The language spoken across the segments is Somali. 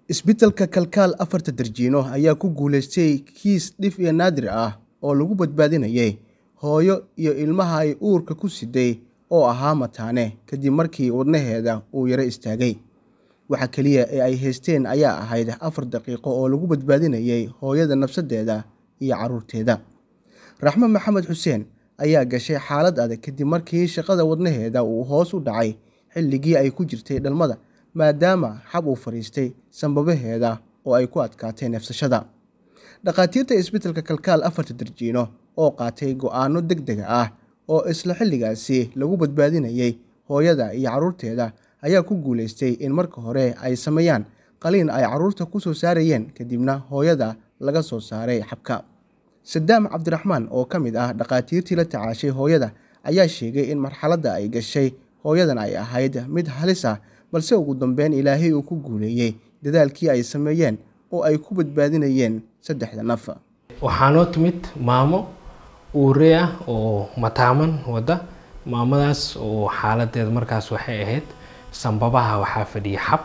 Isbitaalka Kalkaal afarta darjiino ayaa ku guuleystay kiis dhif iyo naadir ah oo lagu badbaadinayay hooyo iyo ilmaha ay uurka ku siday oo ahaa mataane kadib markii wadnaheeda uu yara istaagay. Waxa kaliya ee ay haysteen ayaa ahayd 4 daqiiqo oo lagu badbaadinayay hooyada nafsadeeda iyo caruurteeda. Raxmo Maxamed Xuseen ayaa gashay xaalad adag kadib markii shaqada wadnaheeda uu hoos u dhacay xilligii ay ku jirtay dhalmada maadaama xab uu fariistay sanbabaheeda oo ay ku adkaatay neefsashada. Dhaqaatiirta isbitaalka Kalkaal afarta darjiino oo qaatay go'aano degdeg ah oo isla xilligaasi lagu badbaadinayay hooyada iyo caruurteeda ayaa ku guuleystay in marka hore ay sameeyaan qaliin ay caruurta ku soo saarayeen kadibna hooyada laga soo saaray xabka. Sadaam Cabdiraxmaan oo ka mid ah dhaqaatiirtii la tacaashay hooyada ayaa sheegay in marxaladda ay gashay hooyadan ay ahayd mid halis ah balse ugu dambeyn Ilaahay uu ku guuleeyay dadaalkii ay sameeyeen oo ay ku badbaadinayeen 3 naf. Waxaanoo timid maamo uurey ah oo mataaman wada. Maamadaas oo xaaladeed markaas waxay ahayd sanbabaha waxaa fadhiya xab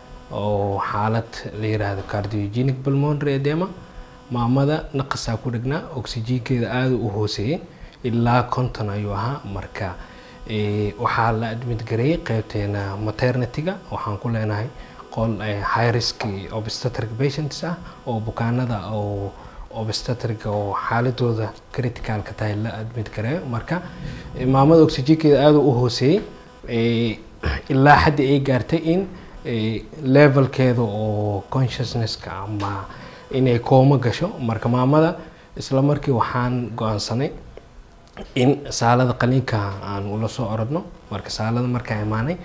oo xaalad la yiraahdo cardiogenic pulmonary edema. Maamada naqasaa ku dhagnaa oksijiinkeeda aad u hooseeyay ilaa 50 ayuu ahaa. Marka waxaa la admit gareeyay qaybteena maternity-ga. Waxaan ku leenahay qol high risk obstetric patients ah oo bukaanada oo obstetric oo xaaladooda critical ka tahay la admit gareeyo. Marka maamada oksijiinkeeda aad u hooseeyay ilaa xad ay gaartay in levelkeeda oo consciousness-ka ama inay kooma gasho. Marka maamada isla markii waxaan go'aansanay in saalada qaliinka aan ula soo orodno. Marka saalada markaa imaanay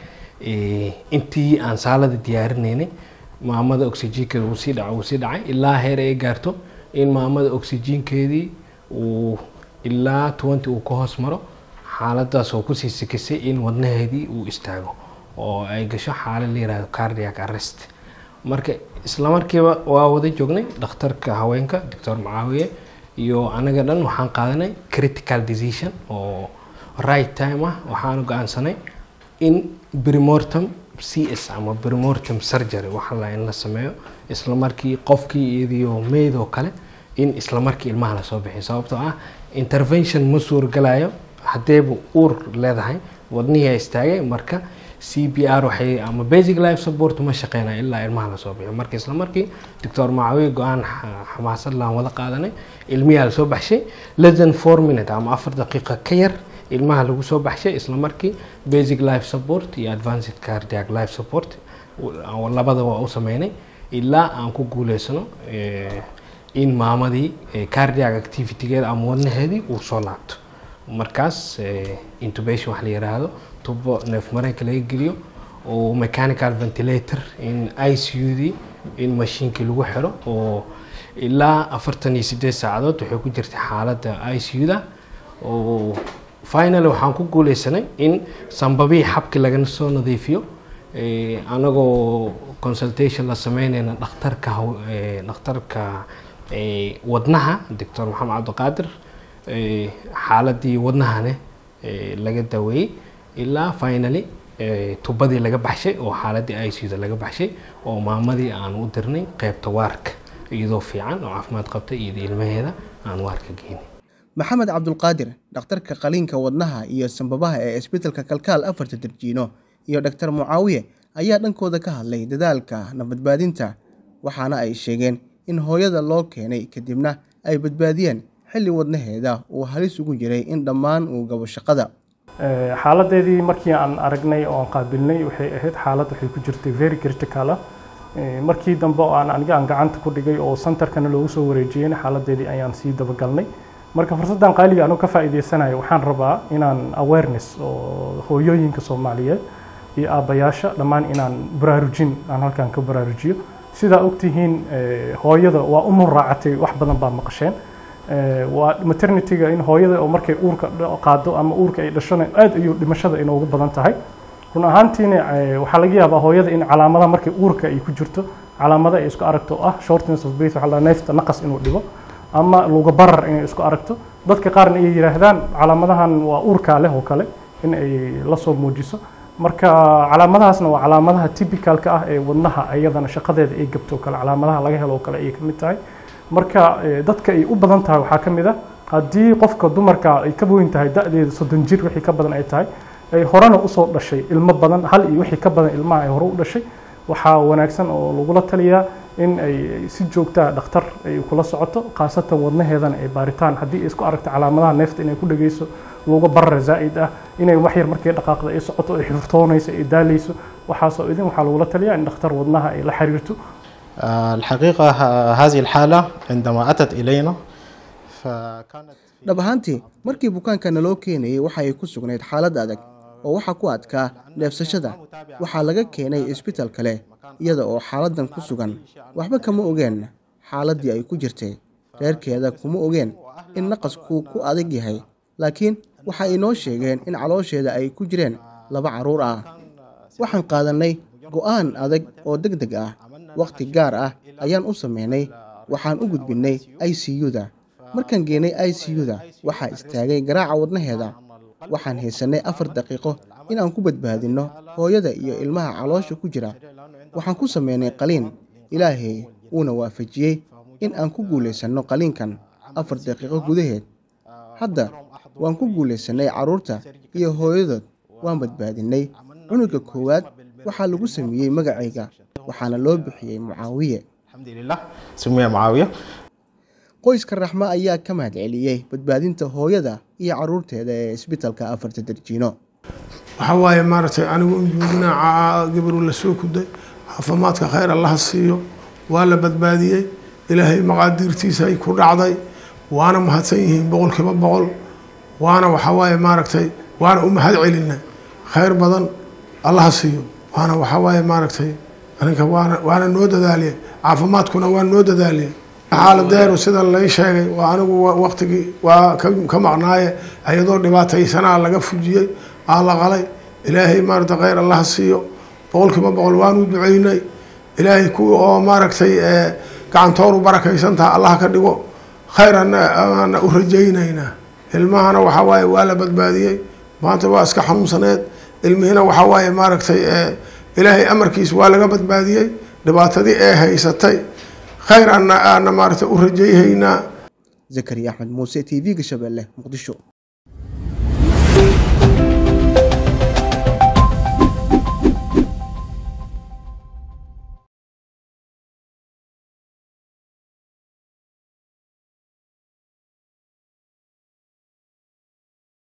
intii aan saalada diyaarinaynay maamada oksijiinkeeda uu sii dhacay ilaa heer ay gaarto in maamada oksijiinkeedii uu ilaa 20 uu ka hoos maro. Xaaladaas oo ku sii sikisay in wadnaheedii uu istaago oo ay gasho xaalad la yiraahdo cardiac arrest. Marka isla markiiba waa wada joognay dhakhtarka haweenka Dr. Mucaawiye iyo anaga dhan waxaan qaadanay critical decision oo right time ah. Waxaan go'aansanay in premortem CS ama premortem surgery waxa la in la sameeyo isla markii qofkii iyo meed oo kale in isla markii ilmaha la soo bixiyo sababtoo ah intervention ma suurgalayo hadeebu uur leedahay wadnihi istaagay. Marka CPR waxay ama basic life support ma shaqeynaa ilaa ilmaha la soo bixiyo. Marka isla markii Dr. Mucaawiye go'aan xamaasad la wada qaadanay ilmiha la soo baxshay less than 4 minutes ama 4 daqiiqo ka yar ilmaha lagu soo baxshay. Isla markii basic life support iyo advanced cardiac life support labada waa u sameynay ilaa aan ku guuleysano in maamadii cardiac activity-geeda ama wadnaheedii uu soo laabto. Markaas intubation wax la yiraahdo tubo neef mareenka laga geliyo oo mechanical ventilator in ICU-dii in machine-kii lagu xiro oo ilaa 48 saacadood waxay ku jirtay xaaladda ICU-da oo finally waxaan ku guuleysanay in sanbabii xabki laga soo nadiifiyo anagoo consultation la sameynayna dhakhtarka wadnaha Dr. Maxamed Cabdiqaadir xaaladii wadnahane laga daweeyay ilaa finally tubadii laga baxshay oo xaaladii ICU-da laga baxshay oo maamadii aan u dirnay qaybta waarka iyadoo fiican oo caafimaad qabta iyo ilmaheeda aan waarka geynay. Maxamed Cabdulqaadir dhakhtarka qaliinka wadnaha iyo sanbabaha ee isbitaalka Kalkaal afarta darjiino iyo Dr. Mucaawiye ayaa dhankooda ka hadlay dadaalka nabadbaadinta waxaana ay sheegeen in hooyada loo keenay kadibna ay badbaadiyeen xilli wadnaheeda uu halis ugu jiray in dhammaan uu gabo shaqada. Xaaladeedii markii aan aragnay oo aan qaabilnay waxay ahayd xaalad waxay ku jirtay very critical. Markii dambe oo aan gacanta ku dhigay oo centerkana loogu soo wareejiyay xaaladeedii ayaan sii dabagalnay. Marka fursadan qaaliga aan ka faa'iideysanayo waxaan rabaa inaan awareness oo hooyooyinka Soomaaliyeed iyo aabayaasha dhammaan inaan baraarujin aan halkan ka baraarujiyo. Sida ogtihiin hooyada waa umur raacatay wax badan baa maqasheen. Waa maternity-ga in hooyada oo markay uurka qaado ama uurka ay dhashana aad ayuu dhimashada inoogu badan tahay. Run ahaantiina waxa laga yaabaa hooyada in calaamadaha markay uurka ay ku jirto calaamada ay isku aragto shortness of breath waxa la neefta naqas inuu dhibo ama luga barar inay isku aragto. Dadka qaarna ay yiraahdaan calaamadahan waa uurka leh oo kale in ay la soo muujiso. marka calaamadahaasna waa calaamadaha typicalka ah ee wadnaha ayadana shaqadeeda ay gabto kale calaamadaha laga helo kale ay kamid tahay marka dadka ay u badan tahay waxa kamid ah haddii qofka dumarka ay ka weyn tahay da'deeda 30 jir wixii ka badan ay tahay ay horena u soo dhashay ilmo badan hal iyo wixii ka badan ilmaha ay hore u dhashay waxaa wanaagsan oo lagula taliyaa in ay si joogto ah dhakhtar ay kula socoto khaasatan wadnaheedana ay baaritaan haddii ay isku aragto calaamadaha neefta inay ku dhageyso looga barar zaa'id ah inay wax yar markay dhaqaaqdo ay socoto ay xirtoonayso ay daalayso waxaasoo idin waxaa lagula taliyaa in dhakhtar wadnaha ay la xiriirto. الحقيقة هذه الحالة عندما أتت إلينا فكانت dhab ahaantii markii bukaanka naloo keenayay waxa ay ku sugnayd xaalad adag oo waxa ku adkaa neefsashada waxaa laga keenay isbitaal kale iyada oo xaaladan ku sugan waxba kama ogeen xaaladii ay ku jirtay reerkeeda kuma ogeen in naqasku ku adag yahay laakiin waxa ay noo sheegeen in caloosheeda ay ku jireen 2 caruur ah waxaan qaadanay go'aan adag oo degdeg ah waqti gaar ah ayaan u sameynay waxaan u gudbinay ICU-da markaan geenay ICU-da waxaa istaagay garaaca wadnaheeda waxaan haysanay 4 daqiiqo in aan ku badbaadino hooyada iyo ilmaha caloosha ku jira waxaan ku sameynay qaliin ilaahay uuna waafajiyay in aan ku guuleysano qaliinkan 4 daqiiqo gudaheed hadda waan ku guuleysanay caruurta iyo hooyadood waan badbaadinay cunuga koowaad waxaa lagu sameeyay magacayga waxaana loo bixiyay Mucaawiye alxamdulillah sumiya Mucaawiye qoyska Raxma ayaa ka mahad celiyay badbaadinta hooyada iyo caruurteeda ee isbitaalka Afarta Darjiino waxa waaye maartay anigu injinaaca gabar la soo kuday caafimaadka khayr Allah siiyo waa la badbaadiyay ilaahay maqaadirtiisa ay ku dhacday waana mahadsan yihiin 100% waana waxa waaye maartay waana u mahad celinay khayr badan Allah siiyo waana waxa waaye maartay aniga waana noo dadaaliyay caafimaadkuna waa noo dadaaliyay xaaladdeedu sida la sheegay waa anigu waqtigii waa ka maqnaaye ayadoo dhibaataysanaa laga fujiyay la qalay ilaahay maarta khayr Allah siiyo 100% waanu duceynay ilaahay ku oo maartay gacantooru barakaysantaa Allah ka dhigo khayran aan u rajaynayna ilmahana waxa waaye waa la badbaadiyay maanta waa iska xanuunsaneed ilmihina waxa waaye maartay ilaahay amarkiis waa laga badbaadiyay dhibaatadii ay haysatay khayr أنا مرت أرجيه هنا. زكريا أحمد موسى TV Shabeelle Muqdisho.